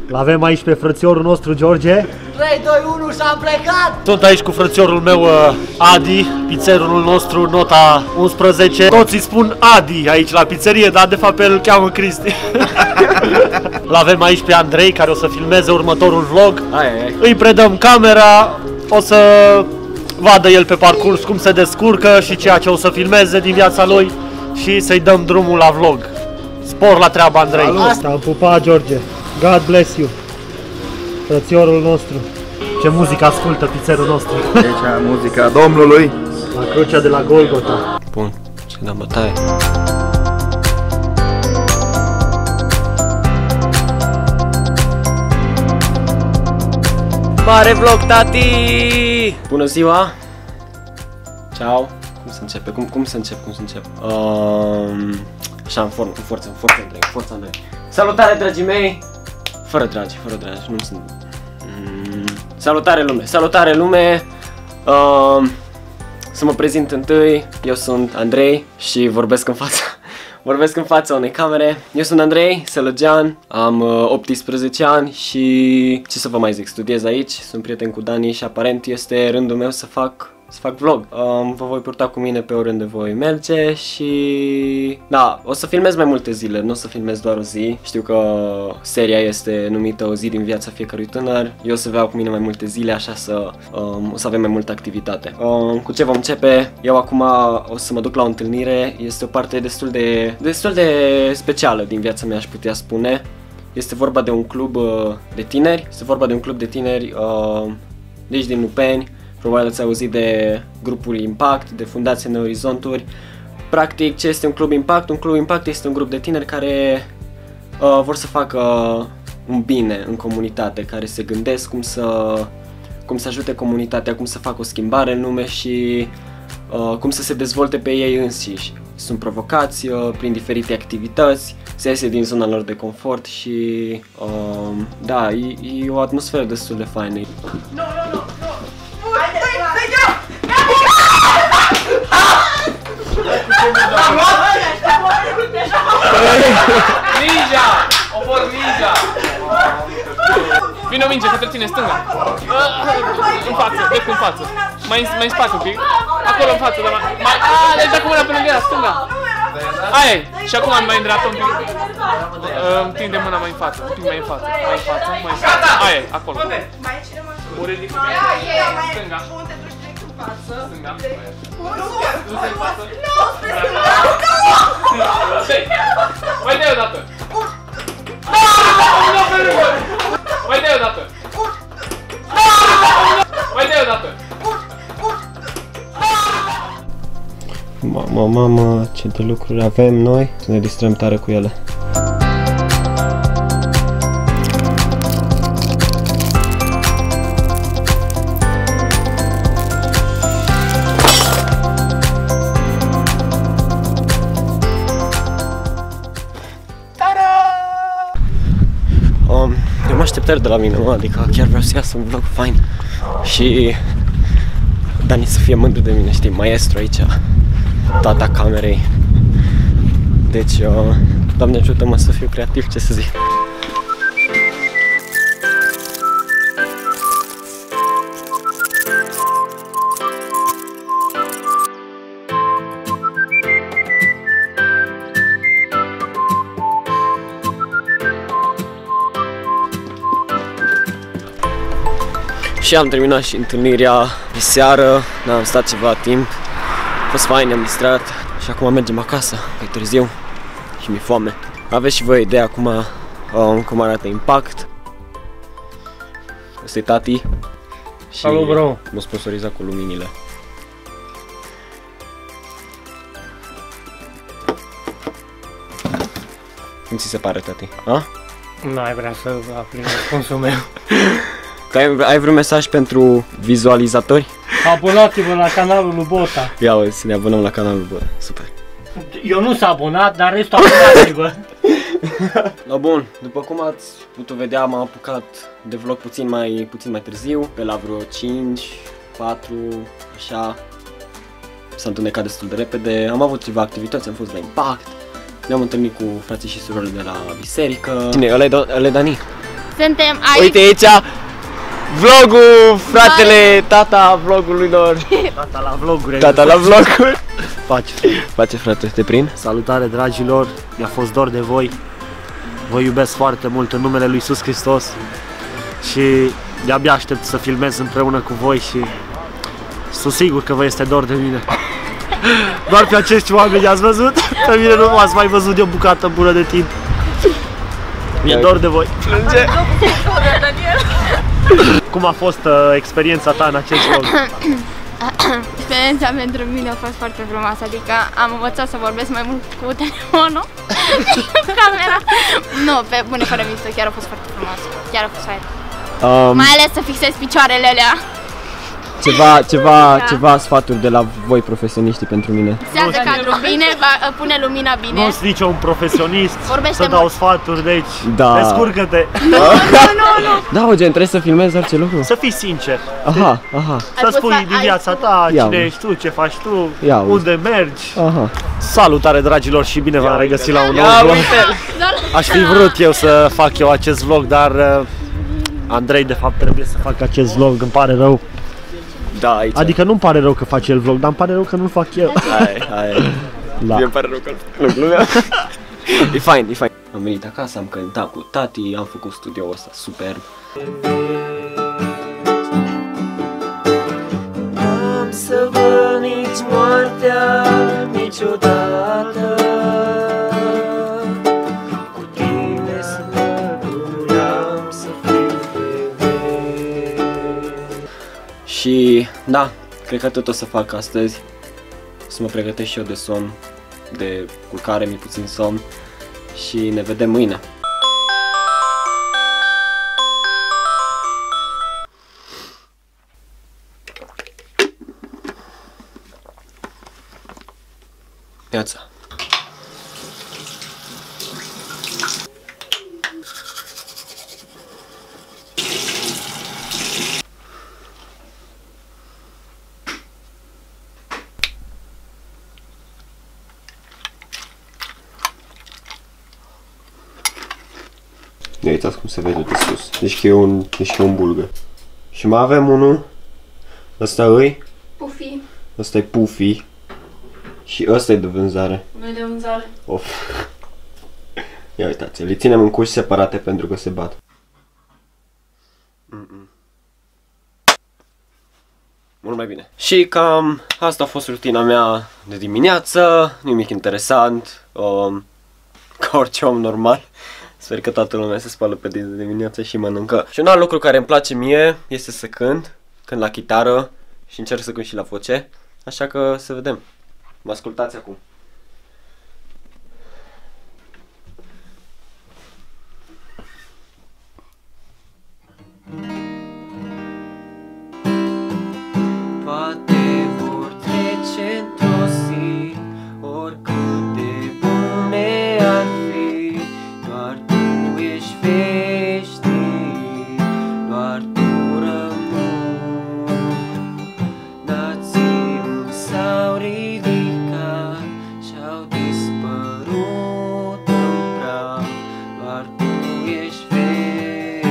L-avem aici pe frățiorul nostru, George. 3, 2, 1 și am plecat! Sunt aici cu frățiorul meu, Adi, pizzerul nostru, nota 11. Toți îi spun Adi aici la pizzerie, dar de fapt el îl cheamă Cristi. L-avem aici pe Andrei, care o să filmeze următorul vlog. Îi predăm camera, o să vadă el pe parcurs cum se descurcă și ceea ce o să filmeze din viața lui și să-i dăm drumul la vlog. Spor la treabă, Andrei. Te-am pupat, George. God bless you. Frățiorul nostru. Ce muzică ascultă pizzerul nostru. Aici muzica Domnului. La crucea de la Golgota. Bun, să dăm bătaie. Mare vlog, tati! Bună ziua! Ciao! Cum se începe? Cum se încep? Așa, în forță, Andrei. Salutare, dragii mei! Fără dragi, nu sunt... Salutare lume! Să mă prezint întâi, eu sunt Andrei și vorbesc în fața unei camere. Eu sunt Andrei Sălăgean, am 18 ani și ce să vă mai zic, studiez aici, sunt prieten cu Dani și aparent este rândul meu să fac vlog. Vă voi purta cu mine pe oriunde voi merge și... Da, o să filmez mai multe zile, nu o să filmez doar o zi. Știu că seria este numită O zi din viața fiecărui tânăr. Eu o să vreau cu mine mai multe zile, așa o să avem mai multă activitate. Cu ce vom începe? Eu acum o să mă duc la o întâlnire. Este o parte destul de specială din viața mea, aș putea spune. Este vorba de un club de tineri. Deci din Lupeni. Probabil ați auzit de grupul Impact, de Fundația Neorizonturi. Practic, ce este un club Impact? Un club Impact este un grup de tineri care vor să facă un bine în comunitate, care se gândesc cum să ajute comunitatea, cum să facă o schimbare în lume și cum să se dezvolte pe ei înșiși. Sunt provocați prin diferite activități, se iese din zona lor de confort și da, e o atmosferă destul de faină. Ninja! O formiga! Vine o minge către tine, stânga. În față, drept în față. Mai în spate un pic. Acolo în față, dar mai... Deci acum mâna pe lângă ea, stânga. Aia e. Și acum mai în dreapta un pic. Întinde mâna mai în față, un pic mai în față. Mai în față. Aia e, acolo. O ridică pe stânga. Stânga. Du-te în față. Mai dai o dată! Mai dai o dată! Mai dai o dată! Mamă, ce de lucruri avem noi, să ne distrăm tare cu ele. Eu mă așteptări de la mine, adică chiar vreau să iasă un vlog fain și Dani să fie mândru de mine, știi, maestru aici, tata camerei. Deci, Doamne ajută-mă să fiu creativ, ce să zic. Și am terminat și întâlnirea de seară, am stat ceva timp, a fost fain, ne-am distrat și acum mergem acasă, că e târziu și mi-e foame. Aveți și voi idee acum cum arată Impact. Ăsta e tati și salut, bro. m-a sponsorizat cu luminile. Cum ți se pare, tati? N-ai vrea să afli răspunsul meu. Ai vreun mesaj pentru vizualizatori? Abonați-vă la canalul lui Bota. Ia uite, să ne abonăm la canalul lui Bota, super. Eu nu s-a abonat, dar restul abonați-vă. No, bun, după cum ați putut vedea, m-am apucat de vlog puțin mai târziu, pe la vreo 5, 4, așa. S-a întunecat destul de repede, am avut ceva activități, am fost la Impact, ne-am întâlnit cu frații și surorile de la biserică. Cine, ăla e Dani? Suntem aici. Uite aici vlogul, fratele, tata vlogului lor. Tata la vloguri. Tata la vloguri. Pace. Face frate, te prind? Salutare dragilor, mi-a fost dor de voi. Vă iubesc foarte mult în numele lui Iisus Hristos. Și de-abia aștept să filmez împreună cu voi și sunt sigur că vă este dor de mine. Doar pe acești oameni ați văzut? Pe mine nu m-ați mai văzut de o bucată bună de timp. Mi-e dor de voi. Plânge. Cum a fost experiența ta în acest vlog? Experiența pentru mine a fost foarte frumoasă, adică am învățat să vorbesc mai mult cu telefonul, cu camera. Nu, pe bune, fără mișto, chiar a fost foarte frumos, chiar a fost fain. Mai ales să fixez picioarele alea. Ceva sfaturi de la voi profesioniști pentru mine. Fixează cadrul bine, pune lumina bine. Nu sunt niciun profesionist Vorbește să dau mult. sfaturi, deci Da. descurcă-te. Nu. Da, gen, trebuie să filmezi orice lucru. Să fii sincer. Aha. Să spui din viața ta, Ia cine uzi. ești tu, ce faci tu, Ia uzi. unde mergi. Aha. Salutare dragilor și bine v-am regăsit la un nou Ia vlog. uite! Aș fi vrut eu să fac eu acest vlog, dar Andrei de fapt trebuie să facă acest vlog, îmi pare rău. Da, aici. Adică nu-mi pare rău că face el vlog, dar îmi pare rău că nu-l fac eu. Hai. Da. Mi-e pare rău că nu glumeam. E fain. Am venit acasă, am cântat cu tati, am făcut studioul ăsta superb. N-am să văd nici moartea niciodată. Cu tine să doream să fiu femeie. Și da, cred că tot o să fac astăzi. Să mă pregătesc și eu de somn, de culcare, mi puțin somn. Și ne vedem mâine. Piața. Ia uitați cum se vede de sus. Deci că e un bulgăr. Și mai avem unul. Ăsta îi. Pufi. Ăsta e Pufi. Și ăsta e de vânzare. Nu-i de vânzare. Of. Ia uitați, le ținem în cuși separate pentru că se bat. Mult mai bine. Și cam asta a fost rutina mea de dimineață. Nimic interesant. Ca orice om normal. Sper că toată lumea se spală pe dinți de dimineață și mănâncă. Și un alt lucru care îmi place mie este să cânt la chitară și încerc să cânt și la voce. Așa că să vedem. Mă ascultați acum. Poate vor trece într-o zi, oricât de bune ar fi, doar tu ești veșnic, doar tu rămâi. Nații s-au ridicat și-au dispărut în praf, doar tu ești veșnic.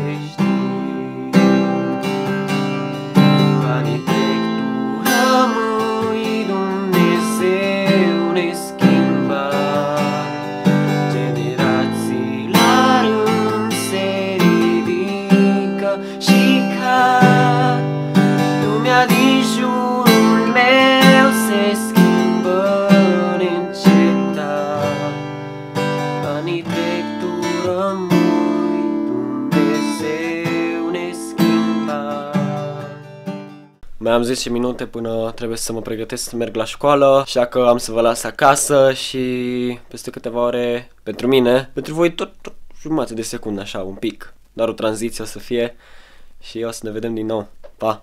Banii trec, tu rămâi, Dumnezeu neschimbat. Generații la rând se ridică și cad. Lumea din jurul meu se schimbă neîncetat. Banii trec, tu rămâi, Dumnezeu neschimbat. Mai am 10 minute până trebuie să mă pregătesc să merg la școală, așa că am să vă las acasă și peste câteva ore pentru mine, pentru voi tot jumătate de secundă, așa, un pic. Doar o tranziție o să fie și o să ne vedem din nou. Pa!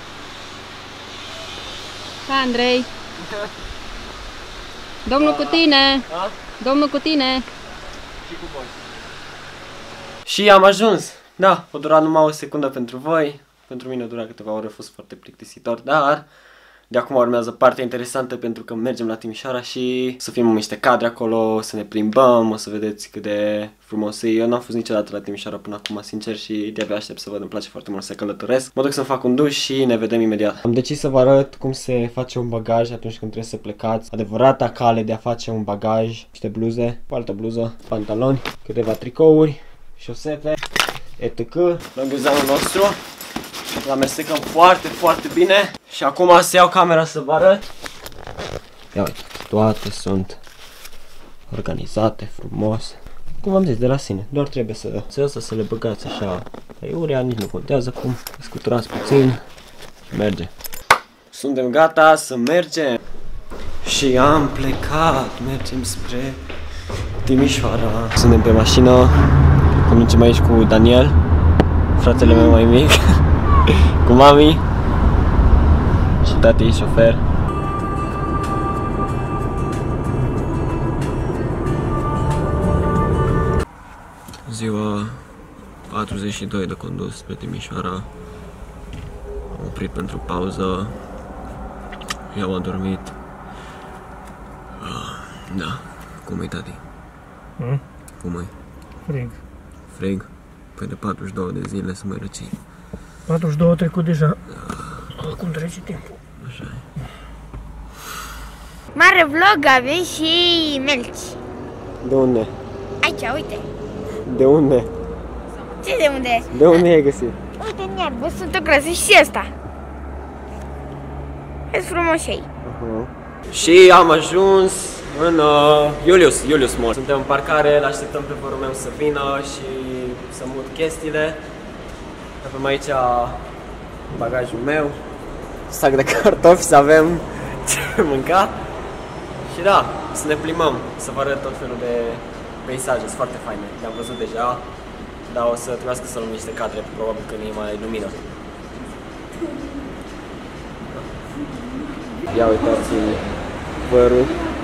Pa, Andrei! Domnul cu tine! Domnul cu tine! Și am ajuns! Da, a durat numai o secundă pentru voi. Pentru mine a durat câteva ore, a fost foarte plictisitor, dar De acum urmează partea interesantă pentru că mergem la Timișoara și să filmăm niște cadre acolo, să ne plimbăm, o să vedeți cât de frumos e. Eu n-am fost niciodată la Timișoara până acum, sincer, și de-abia aștept să văd, îmi place foarte mult să călătoresc. Mă duc să-mi fac un duș și ne vedem imediat. Am decis să vă arăt cum se face un bagaj atunci când trebuie să plecați. Adevărata cale de a face un bagaj, niște bluze, o altă bluză, pantaloni, câteva tricouri, șosete, etc. Lăngâzanul nostru. Îl amestecăm foarte, foarte bine. Și acum să iau camera să vă arăt. Ia uite, toate sunt organizate frumos. Cum v-am zis, de la sine. Doar trebuie să le băgați așa aiurea, nici nu contează cum. Scuturați puțin și merge. Suntem gata să mergem. Și am plecat. Mergem spre Timișoara. Suntem pe mașină. Conducem aici cu Daniel, fratele meu mai mic. Cu mami și tati șofer. Ziua 42 de condus spre Timișoara. Am oprit pentru pauză. Eu am dormit. Da. Cum e, tati? Cum e? Frig. Frig? Păi de 42 de zile să mai răci. 42 trecut deja. Cum trece timpul? Așa e. Mare vlog avem și melci. De unde? Aici, uite. De unde? Ce de unde? De unde ai găsit? Uite în iarbă, sunt o grăsă și ăsta. Vezi frumosei. Și am ajuns în Julius Mall. Suntem în parcare, îl așteptăm pe vărul meu să vină și să mut chestiile. Avem aici bagajul meu, sac de cartofi, să avem ce mânca. Și da, să ne plimbăm, să vă arăt tot felul de peisaje, sunt foarte faine. Le-am văzut deja, dar o să trebuiască să luăm niște cadre, probabil când e mai lumină. Ia uitați vărul.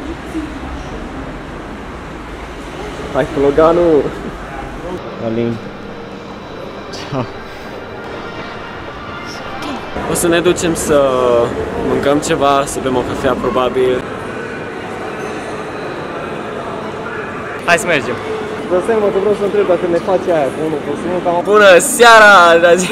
Hai cu Loganul! Alin. Ciao. O să ne ducem să mâncăm ceva, să bem o cafea probabil. Hai să mergem. Vă seama că vreau să întreb dacă ne face aia cu unul consumul cam... Bună seara, dragi!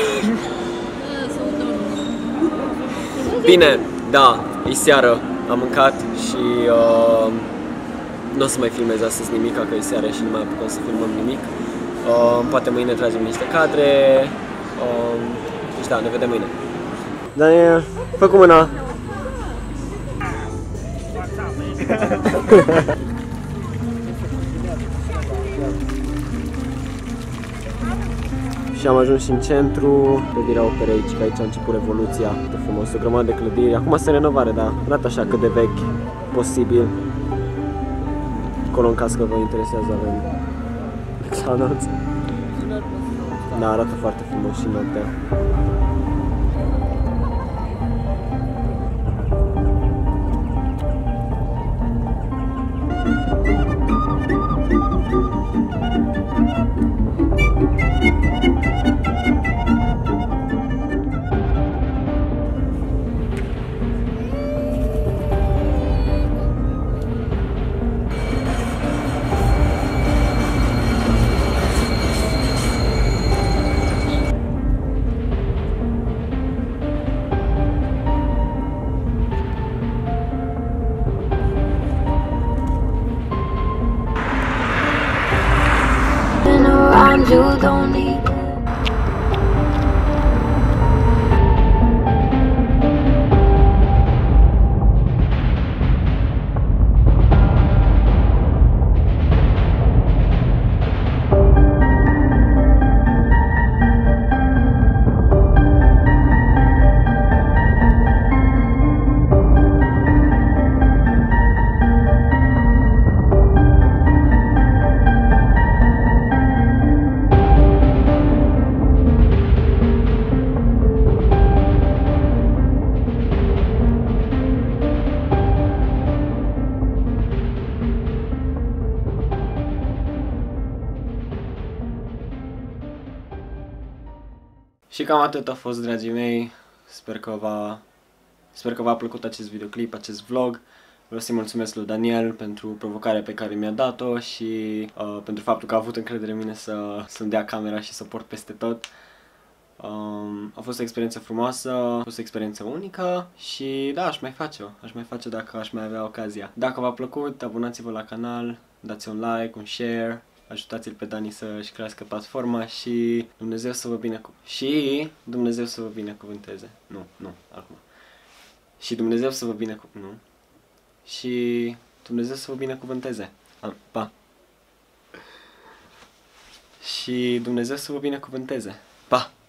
Bine, da, e seară, am mâncat și nu o să mai filmez astăzi nimic, că e seară și nu mai apucăm să filmăm nimic. Poate mâine tragem niște cadre, deci da, ne vedem mâine. Daniel, fă cu mâna! Și am ajuns și în centru, clădirea Operei, aici, că aici a început Revoluția, de frumos, o grămadă de clădiri. Acum se renovare, dar arată așa cât de vechi posibil. Acolo, în caz că vă interesează, avem McDonald's. Da, arată foarte frumos și noaptea. You don't need Și cam atât a fost, dragii mei. Sper că v-a Sper că v-a plăcut acest videoclip, acest vlog. Vreau să-i mulțumesc lui Daniel pentru provocarea pe care mi-a dat-o și pentru faptul că a avut încredere în mine să-mi dea camera și să port peste tot. A fost o experiență frumoasă, a fost o experiență unică și da, aș mai face dacă aș mai avea ocazia. Dacă v-a plăcut, abonați-vă la canal, dați un like, un share, ajutați-l pe Dani să-și crească platforma și Dumnezeu să vă binecuvânteze. Nu, acum. Și Dumnezeu să vă binecuvânteze. Și Dumnezeu să vă binecuvânteze. Pa! Și Dumnezeu să vă binecuvânteze. Pa!